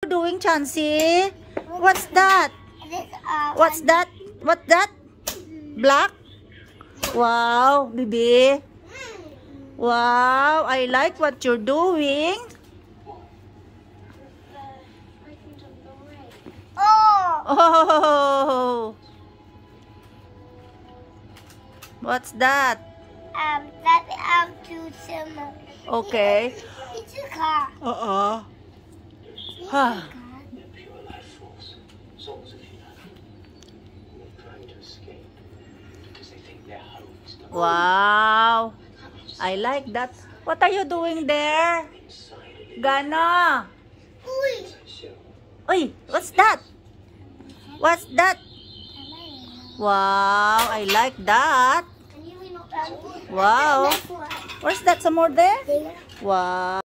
doing, Chansey? What's that? What's that? What's that? Black? Wow, baby. Wow, I like what you're doing. Oh. What's that? That's too similar. Okay. It's a car. Huh. Wow. I like that. What are you doing there? Gana. Uy, what's that? What's that? Wow, I like that. Wow. Where's that? Some more there? Wow.